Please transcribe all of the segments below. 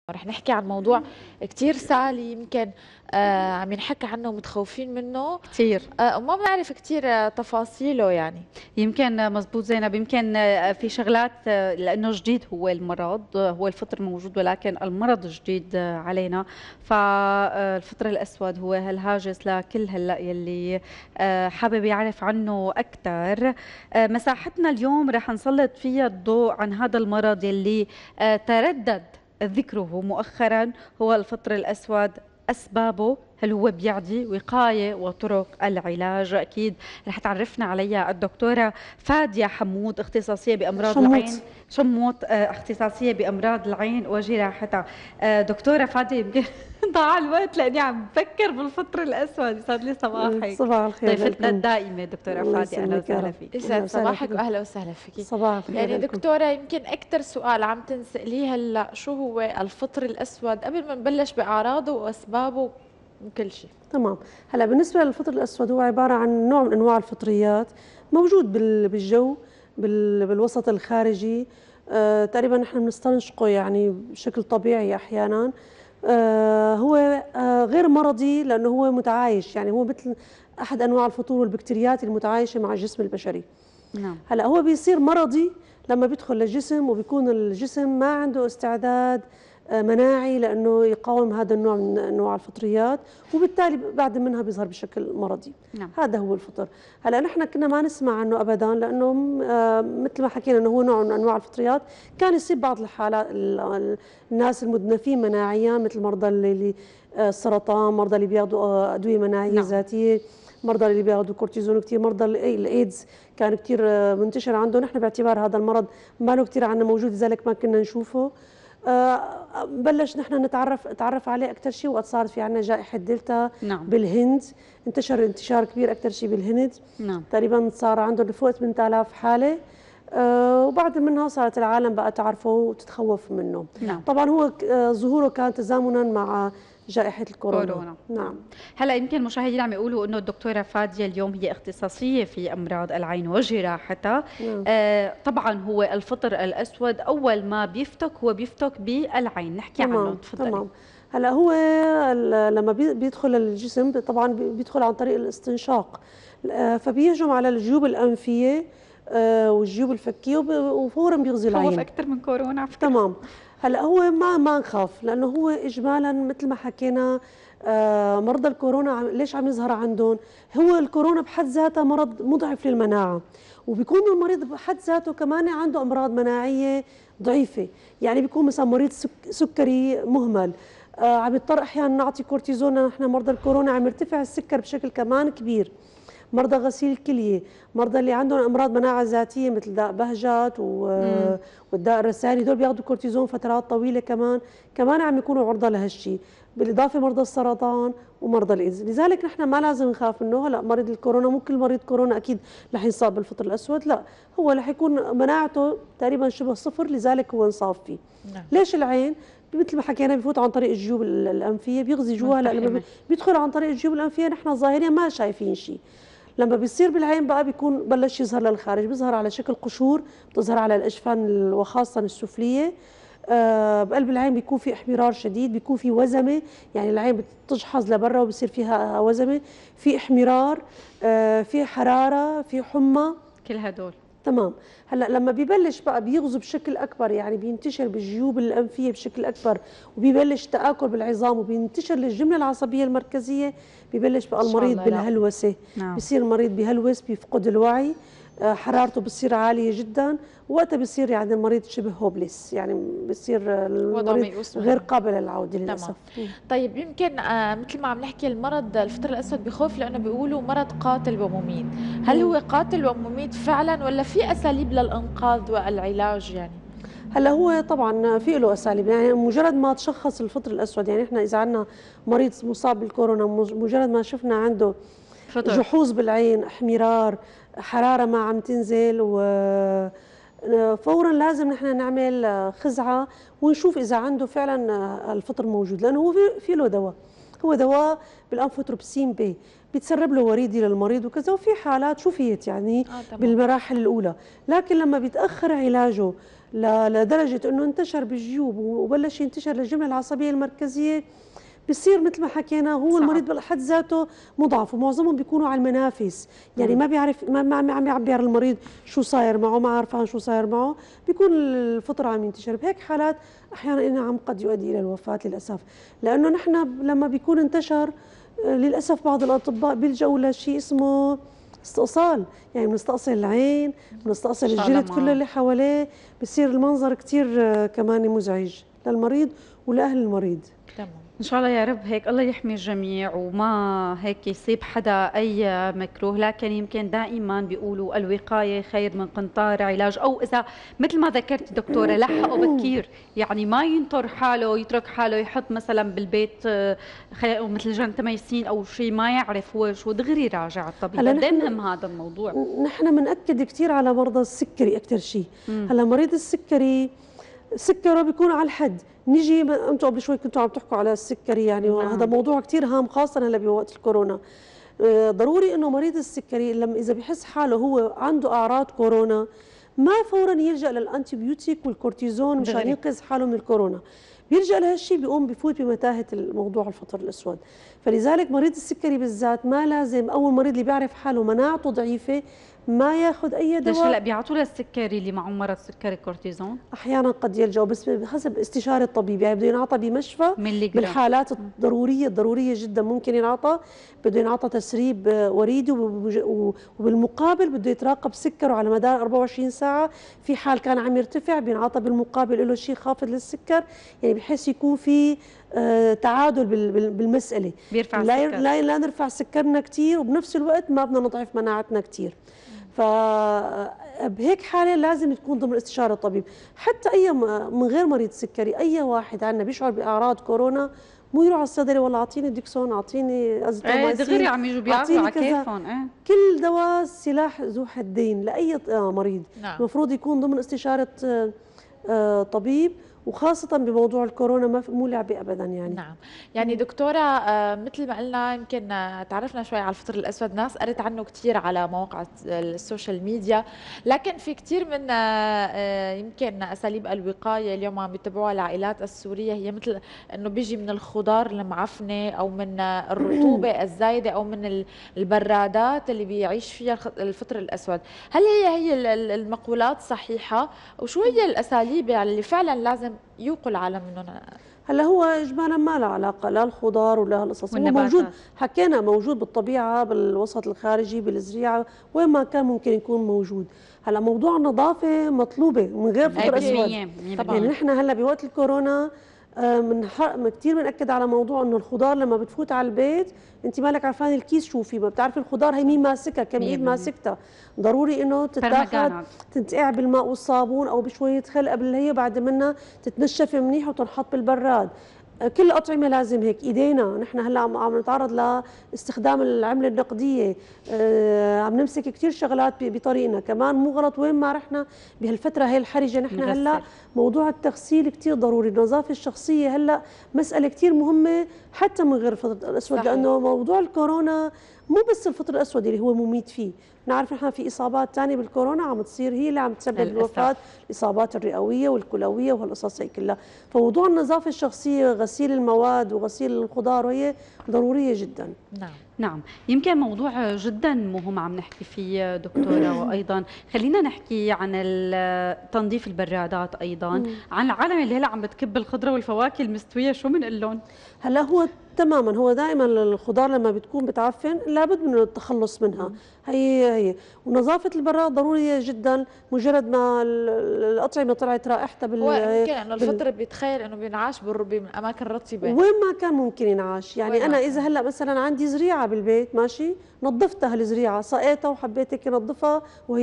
رح نحكي عن موضوع كتير سالي يمكن عم ينحكى عنه ومتخوفين منه. كثير. وما بنعرف كتير تفاصيله يعني. يمكن مزبوط زينب، يمكن في شغلات لأنه جديد هو المرض، هو الفطر موجود ولكن المرض جديد علينا. فالفطر الأسود هو هالهاجس لكل هلأ يلي حابب يعرف عنه أكثر. مساحتنا اليوم رح نسلط فيها الضوء عن هذا المرض يلي تردد ذكره مؤخرا، هو الفطر الأسود. أسبابه، هل هو بيعدي، وقاية وطرق العلاج. أكيد رح تعرفنا عليها الدكتورة فادية حمود، اختصاصية بأمراض العين. شموت، اختصاصية بأمراض العين وجراحتها. دكتورة فادية، يمكن ضاع الوقت لأني عم بفكر بالفطر الأسود. يسعد لي صباحك. صباح الخير. ضيفتنا الدائمة دكتورة فادية، أهلا وسهلا فيك. يسعد صباحك وأهلا وسهلا فيك. صباح الخير. يعني دكتورة، يمكن أكثر سؤال عم تنسأليه هلا شو هو الفطر الأسود قبل ما نبلش بأعراضه وأسبابه وكل شيء. تمام. هلا بالنسبة للفطر الأسود هو عبارة عن نوع من أنواع الفطريات موجود بالجو، بالوسط الخارجي. تقريبا نحن بنستنشقه يعني بشكل طبيعي أحيانا. هو غير مرضي لأنه هو متعايش، يعني هو مثل أحد أنواع الفطور والبكتيريات المتعايشة مع الجسم البشري. نعم. هلا هو بيصير مرضي لما بيدخل للجسم وبيكون الجسم ما عنده استعداد مناعي لانه يقاوم هذا النوع من انواع الفطريات، وبالتالي بعد منها بيظهر بشكل مرضي. نعم. هذا هو الفطر. هلا نحن كنا ما نسمع عنه ابدا لانه مثل ما حكينا انه هو نوع من انواع الفطريات. كان يصيب بعض الحالات الناس المدنفين مناعيا، مثل مرضى اللي السرطان، مرضى اللي بياخذوا ادويه مناعيه. نعم. ذاتيه، مرضى اللي بياخذوا كورتيزون كثير، مرضى الايدز كان كثير منتشر عندهم. نحن باعتبار هذا المرض ما له كثير عنا موجود، لذلك ما كنا نشوفه. بلش نحن نتعرف عليه اكثر شيء وقت صارت في عنا جائحه دلتا. نعم. بالهند انتشر انتشار كبير اكثر شيء بالهند. نعم. تقريبا صار عندهم فوق 8000 حاله. وبعد منها صارت العالم بقى تعرفه وتتخوف منه. نعم. طبعا هو ظهوره كان تزامنا مع جائحة الكورونا. نعم. هلا يمكن المشاهدين عم يقولوا انه الدكتورة فادية اليوم هي اختصاصية في امراض العين وجراحتها. نعم. طبعا هو الفطر الاسود اول ما بيفتك هو بيفتك بالعين، نحكي عنه. تفضلي. تمام. هلا هو لما بيدخل الجسم طبعا بيدخل عن طريق الاستنشاق، فبيهجم على الجيوب الانفيه والجيوب الفكيه وفورا بيغذي العين. خوف اكثر من كورونا على فكرة. تمام. هلا هو ما نخاف لانه هو اجمالا مثل ما حكينا. مرضى الكورونا ليش عم يظهر عندهم؟ هو الكورونا بحد ذاتها مرض مضعف للمناعه، وبيكون المريض بحد ذاته كمان عنده امراض مناعيه ضعيفه. يعني بيكون مثلا مريض سكري مهمل، عم يضطر احيانا نعطي كورتيزون. نحن مرضى الكورونا عم يرتفع السكر بشكل كمان كبير. مرضى غسيل الكليه، مرضى اللي عندهم امراض مناعه ذاتيه مثل داء بهجت والداء الرسالي، دول بياخذوا كورتيزون فترات طويله كمان عم يكونوا عرضه لهالشيء. بالاضافه مرضى السرطان ومرضى الايدز. لذلك نحن ما لازم نخاف منه. هلا مريض الكورونا مو كل مريض كورونا اكيد رح ينصاب بالفطر الاسود، لا، هو رح يكون مناعته تقريبا شبه صفر، لذلك هو انصاب فيه. نعم. ليش العين؟ مثل ما حكينا بفوت عن طريق الجيوب الانفيه، بيغذي جوا. هلا لما بيدخل عن طريق الجيوب الانفيه نحن ظاهريا ما شايفين شيء. لما بيصير بالعين بقى بيكون بلش يظهر للخارج، بيظهر على شكل قشور، بتظهر على الاجفان وخاصه السفليه. بقلب العين بيكون في احمرار شديد، بيكون في وزمه، يعني العين بتجحظ لبرا وبصير فيها وزمه، في احمرار، في حراره، في حمى، كل هدول. تمام. هلا لما بيبلش بقى بيغزو بشكل اكبر، يعني بينتشر بالجيوب الانفيه بشكل اكبر، وبيبلش تاكل بالعظام وبينتشر للجمله العصبيه المركزيه، بيبلش بقى المريض بالهلوسه. نعم. بيصير المريض بهلوس، بيفقد الوعي، حرارته بتصير عاليه جدا، وقتها بصير يعني المريض شبه هوبليس، يعني بصير المريض غير قابل للعوده للاسف. طيب يمكن مثل ما عم نحكي المرض الفطر الاسود بخوف لانه بيقولوا مرض قاتل ومميت، هل هو قاتل ومميت فعلا ولا في اساليب للانقاذ والعلاج يعني؟ هلا هو طبعا في له اساليب، يعني مجرد ما تشخص الفطر الاسود، يعني احنا اذا عندنا مريض مصاب بالكورونا مجرد ما شفنا عنده جحوظ بالعين، احمرار، حراره ما عم تنزل، و فورا لازم نحن نعمل خزعه ونشوف اذا عنده فعلا الفطر موجود، لانه هو في له دواء. هو دواء بالانفوتروبسين بي، بيتسرب له وريدي للمريض وكذا، وفي حالات شفيت يعني بالمراحل الاولى. لكن لما بيتاخر علاجه لدرجه انه انتشر بالجيوب وبلش ينتشر للجمله العصبيه المركزيه، بصير مثل ما حكينا هو صعب. المريض بحد ذاته مضعف، ومعظمهم بيكونوا على المنافس، يعني ما بيعرف، ما عم يعبر المريض شو صاير معه، ما عارفان شو صاير معه، بيكون الفطر عم ينتشر. بهيك حالات احيانا نعم قد يؤدي الى الوفاه للاسف، لانه نحن لما بيكون انتشر للاسف بعض الاطباء بيلجأوا لشيء اسمه استئصال، يعني بنستأصل العين، بنستأصل الجلد كله اللي حواليه، بصير المنظر كثير كمان مزعج للمريض ولاهل المريض. تمام. ان شاء الله يا رب هيك الله يحمي الجميع وما هيك يصيب حدا اي مكروه، لكن يمكن دائما بيقولوا الوقايه خير من قنطار علاج، او اذا مثل ما ذكرت دكتوره لحقوا بكير، يعني ما ينطر حاله يترك حاله يحط مثلا بالبيت مثل جنتميسين او شيء ما يعرف هو شو، دغري يراجع الطبيب. قد ايه مهم هذا الموضوع؟ نحن بنأكد كثير على مرضى السكري اكثر شيء. هلا مريض السكري سكره بيكون على الحد، نيجي انتم قبل شوي كنتوا عم تحكوا على السكري، يعني هذا موضوع كثير هام خاصه هلا بوقت الكورونا. ضروري انه مريض السكري لما اذا بحس حاله هو عنده اعراض كورونا ما فورا يلجا للانتيبيوتيك والكورتيزون مشان ينقذ حاله من الكورونا، بيلجا لهالشيء بيقوم بفوت بمتاهه الموضوع الفطر الاسود. فلذلك مريض السكري بالذات ما لازم، اول مريض اللي بيعرف حاله مناعته ضعيفه ما ياخذ اي دواء. ليش هلا بيعطوا للسكري اللي معه مرض سكري كورتيزون؟ احيانا قد يلجأوا بس حسب استشاره الطبيب، يعني بده ينعطى بمشفى بالحالات الضروريه جدا ممكن ينعطى، بده ينعطى تسريب وريدي، وبالمقابل بده يتراقب سكره على مدار 24 ساعه، في حال كان عم يرتفع بينعطى بالمقابل له شيء خافض للسكر، يعني بحيث يكون في تعادل بالمساله، بيرفع لا نرفع سكرنا كثير وبنفس الوقت ما بدنا نضعف مناعتنا كثير. فبهيك حاله لازم تكون ضمن استشاره الطبيب. حتى اي من غير مريض سكري، اي واحد عندنا بيشعر باعراض كورونا مو يروح على الصيدلي والله اعطيني ديكسون، اعطيني ازيثروميسين، دغري عم يجوا بيعرفوا على كيفهم. كل دواء سلاح ذو حدين لاي مريض. المفروض يكون ضمن استشاره طبيب، وخاصة بموضوع الكورونا ما مو لعبة أبدا يعني. نعم، يعني دكتورة مثل ما قلنا يمكن تعرفنا شوي على الفطر الأسود، ناس قرت عنه كثير على مواقع السوشيال ميديا، لكن في كثير من يمكن أساليب الوقاية اليوم عم يتبعوها العائلات السورية، هي مثل أنه بيجي من الخضار المعفنة أو من الرطوبة الزايدة أو من البرادات اللي بيعيش فيها الفطر الأسود. هل هي المقولات صحيحة؟ وشو هي الأساليب اللي فعلا لازم يوقوا العالم منه؟ هلا هو اجمالا ما له علاقه لا الخضار ولا القصص، هو موجود، حكينا موجود بالطبيعه بالوسط الخارجي بالزريعه وين ما كان ممكن يكون موجود. هلا موضوع النظافه مطلوبه من غير فطر اسود. يعني نحن هلا بوقت الكورونا كثير بنأكد على موضوع انه الخضار لما بتفوت على البيت انت مالك عارفان الكيس شو فيه، ما بتعرفي الخضار هي مين ماسكها، كم ايد ماسكتها، ضروري انه تتاخذ تنتقع بالماء والصابون او بشويه خل قبل هي بعد منها تتنشف منيح وتنحط بالبراد. كل الأطعمة لازم هيك ايدينا، نحن هلا عم نتعرض لاستخدام العملة النقدية، عم نمسك كثير شغلات بطريقنا، كمان مو غلط وين ما رحنا بهالفترة هي الحرجة، نحن هلا موضوع التغسيل كثير ضروري، النظافة الشخصية هلا مسألة كثير مهمة حتى من غير الفطر الأسود. صحيح. لأنه موضوع الكورونا مو بس الفطر الأسود اللي هو مميت فيه، نعرف نحن في إصابات ثانية بالكورونا عم تصير هي اللي عم تسبب الوفاة، الإصابات الرئوية والكلوية وهالقصص هي كلها. فموضوع النظافة الشخصية، غسيل المواد وغسيل الخضار وهي ضرورية جدا. نعم، يمكن موضوع جدا مهم عم نحكي فيه دكتورة، وأيضا خلينا نحكي عن تنظيف البرادات، أيضا عن العالم اللي هلا عم بتكب الخضرة والفواكه المستوية، شو بنقول لهم؟ هلا هو تماما، هو دائما الخضار لما بتكون بتعفن لابد من التخلص منها، هي ونظافه البراد ضروريه جدا. مجرد ما الاطعمه طلعت رائحتها هو يمكن انه الفطر بيتخيل انه بينعاش باماكن رطبه، وين ما كان ممكن ينعاش. يعني انا اذا هلا مثلا عندي زريعه بالبيت ماشي، نظفتها الزريعه، سقيتها وحبيت هيك نظفها، وهي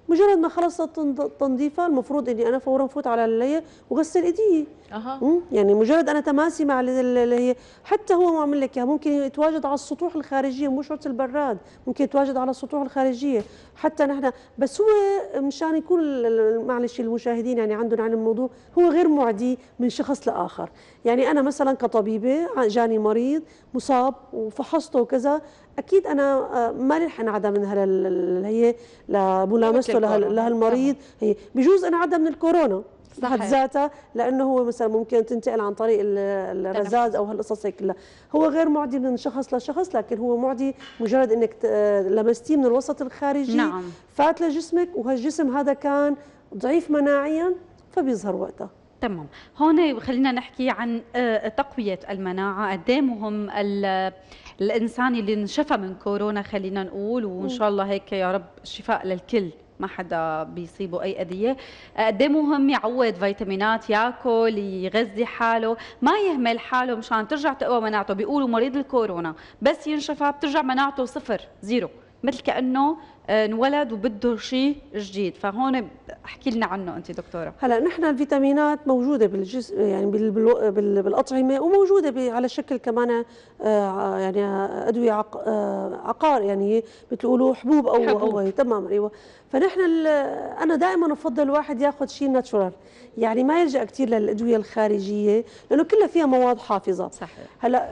مجرد ما خلصت تنظيفها المفروض اني انا فورا فوت على اللي وغسل ايدي. يعني مجرد انا تماسي مع اللي هي، حتى هو ما عمل لك اياها ممكن يتواجد على السطوح الخارجيه، مو شرط البراد، ممكن يتواجد على السطوح الخارجيه حتى نحن. بس هو مشان يكون معلش المشاهدين يعني عندهم عن الموضوع، هو غير معدي من شخص لاخر. يعني انا مثلا كطبيبه جاني مريض مصاب وفحصته وكذا، اكيد انا ما رح انعدى من هي لملامسته لهالمريض. هي بجوز انعدى من الكورونا بحد ذاتها، لانه هو مثلا ممكن تنتقل عن طريق الرذاذ او هالقصص هي كلها. هو غير معدي من شخص لشخص، لكن هو معدي مجرد انك لمستيه من الوسط الخارجي. نعم. فات لجسمك وهالجسم هذا كان ضعيف مناعيا فبيظهر وقتها. تمام. هون خلينا نحكي عن تقوية المناعة. قد ايه مهم الإنسان اللي انشفى من كورونا خلينا نقول، وإن شاء الله هيك يا رب شفاء للكل، ما حدا بيصيبه اي اذيه. قد ايه مهم يعوض فيتامينات، ياكل، يغذي حاله، ما يهمل حاله مشان ترجع تقوى مناعته. بيقولوا مريض الكورونا بس ينشفى بترجع مناعته صفر، زيرو، مثل كانه انولد وبده شيء جديد. فهون احكي لنا عنه انت دكتوره. هلا نحن الفيتامينات موجوده بالجسم، يعني بالاطعمه، وموجوده على شكل كمان يعني ادويه عقار، يعني بتقولوا حبوب او تمام. ايوه. فنحن انا دائما افضل الواحد ياخذ شيء ناتشورال، يعني ما يلجا كثير للادويه الخارجيه لانه كلها فيها مواد حافظه. صحيح. هلا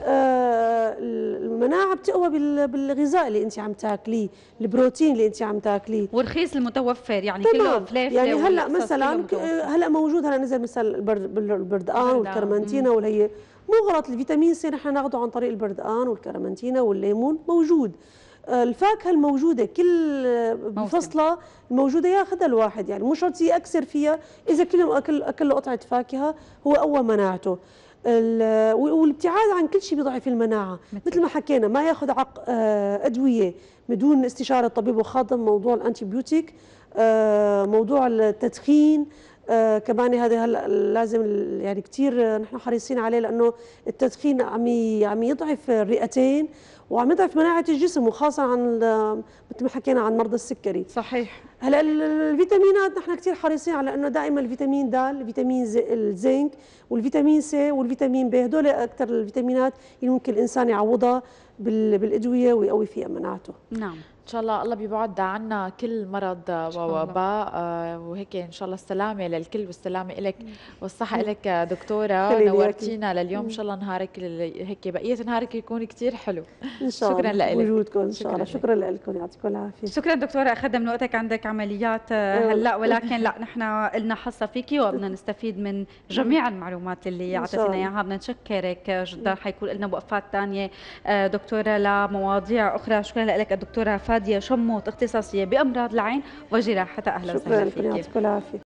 المناعه بتقوى بالغذاء اللي انت عم تاكليه، البروتين اللي انت عم تاكليه، والرخيص المتوفر، يعني كله فلافله. يعني هلا مثلا هلا موجود، هلا نزل مثلا البردقان والكرمنتينا والهي. مو غلط الفيتامين سي نحن ناخذه عن طريق البردقان والكرمنتينا والليمون، موجود. الفاكهه الموجوده كل فصله الموجوده ياخذها الواحد، يعني مو شرط يكسر فيها. اذا كل يوم اكل له قطعه فاكهه هو قوى مناعته. والابتعاد عن كل شيء بيضعف المناعه، مثل ما حكينا ما ياخذ ادويه بدون استشاره الطبيب، وخاصه موضوع الانتيبيوتيك، موضوع التدخين. كمان هذا هلا لازم يعني كثير نحن حريصين عليه، لانه التدخين عم يضعف الرئتين وعم يضعف مناعه الجسم، وخاصه عن مثل ما حكينا عن مرضى السكري. صحيح. هلا الفيتامينات نحن كثير حريصين على انه دائما الفيتامين د، الفيتامين الزنك، والفيتامين سي، والفيتامين ب، هدول اكثر الفيتامينات اللي ممكن الانسان يعوضها بالادويه ويقوي فيها مناعته. نعم. ان شاء الله الله بيبعد عنا كل مرض ووباء، وهيك ان شاء الله السلامه للكل والسلامه لك والصحه لك دكتوره. نورتينا لليوم، ان شاء الله نهارك هيك بقيه نهارك يكون كثير حلو. ان شاء الله. شكرا لك وجودكم ان شاء الله. شكرا لكم، يعطيكم العافيه. شكرا دكتوره، اخذنا من وقتك، عندك عمليات هلا، ولكن لا نحن لنا حصه فيكي وبدنا نستفيد من جميع المعلومات اللي اعطيتينا اياها. بدنا نشكرك جدا، حيكون لنا وقفات ثانيه دكتوره لمواضيع اخرى. شكرا لك الدكتوره فادية شموت، اختصاصية بأمراض العين وجراحتها. أهلا وسهلا فيك. شكرا، يعطيكم العافية.